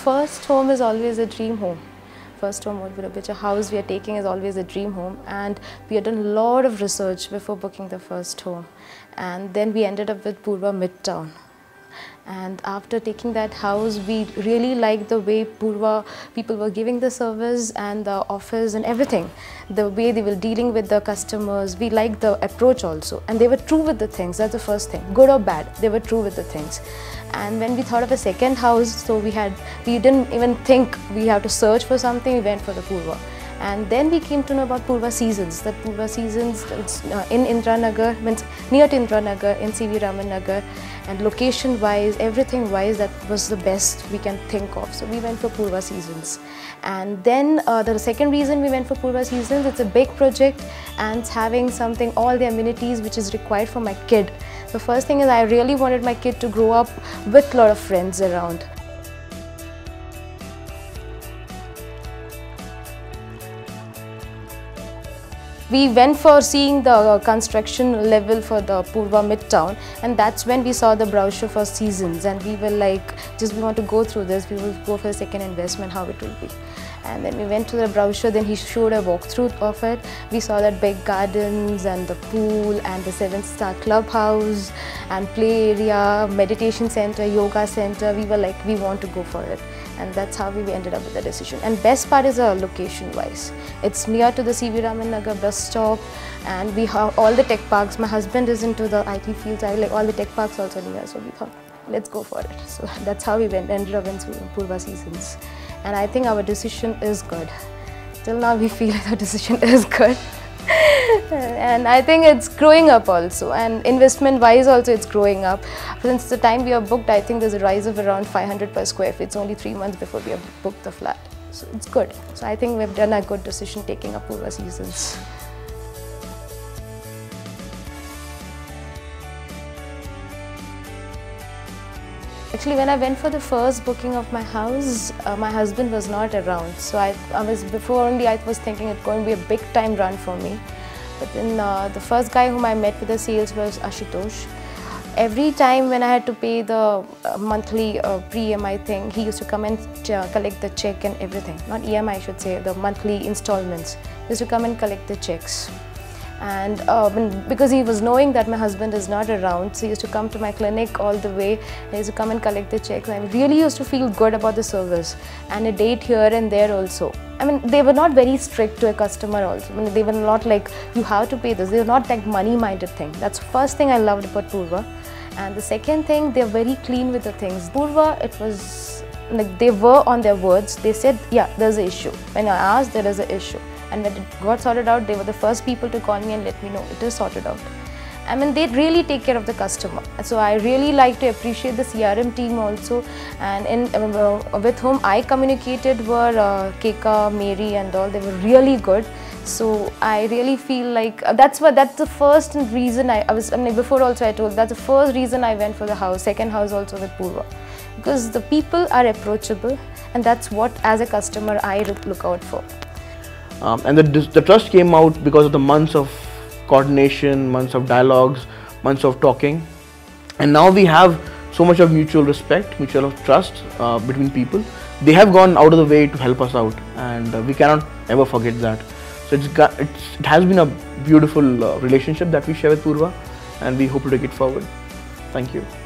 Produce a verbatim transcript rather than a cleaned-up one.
first home is always a dream home. First home, which a house we are taking, is always a dream home, and we had done a lot of research before booking the first home, and then we ended up with Purva Midtown. And after taking that house, we really liked the way Purva people were giving the service and the office and everything. The way they were dealing with the customers, we liked the approach also. And they were true with the things, that's the first thing. Good or bad, they were true with the things. And when we thought of a second house, so we had, we didn't even think we have to search for something, we went for the Purva. And then we came to know about Purva Seasons, that Purva Seasons it's, uh, in Indiranagar, means near to Indiranagar, in C V Raman Nagar, and location wise, everything wise, that was the best we can think of. So we went for Purva Seasons. And then uh, the second reason we went for Purva Seasons, it's a big project and it's having something, all the amenities which is required for my kid. The first thing is I really wanted my kid to grow up with a lot of friends around. We went for seeing the construction level for the Purva Midtown, and that's when we saw the brochure for Seasons, and we were like, just we want to go through this, we will go for a second investment, how it will be. And then we went to the brochure, then he showed a walkthrough of it. We saw that big gardens and the pool and the seven star clubhouse and play area, meditation center, yoga center. We were like, we want to go for it. And that's how we ended up with the decision. And best part is uh, location wise. It's near to the C V Raman Nagar bus stop, and we have all the tech parks. My husband is into the I T field, so I like all the tech parks also near, so we thought, let's go for it. So that's how we went, ended up in Purva Seasons. And I think our decision is good. Till now we feel like our decision is good. And I think it's growing up also, and investment wise also it's growing up. Since the time we are booked, I think there's a rise of around five hundred per square feet. It's only three months before we have booked the flat. So it's good. So I think we've done a good decision taking up Purva Seasons. Actually, when I went for the first booking of my house, uh, my husband was not around. So I, I was before only I was thinking it's going to be a big time run for me. But then uh, the first guy whom I met with the sales was Ashutosh. Every time when I had to pay the uh, monthly uh, pre-E M I thing, he used to come and uh, collect the check and everything. Not E M I, I should say, the monthly installments. He used to come and collect the checks. And uh, when, because he was knowing that my husband is not around, so he used to come to my clinic all the way. He used to come and collect the checks. I really used to feel good about the service, and a date here and there also. I mean, they were not very strict to a customer also. I mean, they were not like, you have to pay this. They were not like money-minded thing. That's the first thing I loved about Purva. And the second thing, they're very clean with the things. Purva, it was like they were on their words. They said, yeah, there's an issue. When I asked, there is an issue. And when it got sorted out, they were the first people to call me and let me know it is sorted out. I mean, they really take care of the customer. So I really like to appreciate the C R M team also. And in, uh, with whom I communicated were uh, Keka, Mary and all. They were really good. So I really feel like uh, that's what that's the first reason I, I was. I mean, before also I told that's the first reason I went for the house. Second house also with Purva, because the people are approachable, and that's what as a customer I look out for. Um, and the, the trust came out because of the months of coordination, months of dialogues, months of talking, and now we have so much of mutual respect, mutual trust uh, between people. They have gone out of the way to help us out, and uh, we cannot ever forget that. So it's got, it's, it has been a beautiful uh, relationship that we share with Purva, and we hope to take it forward. Thank you.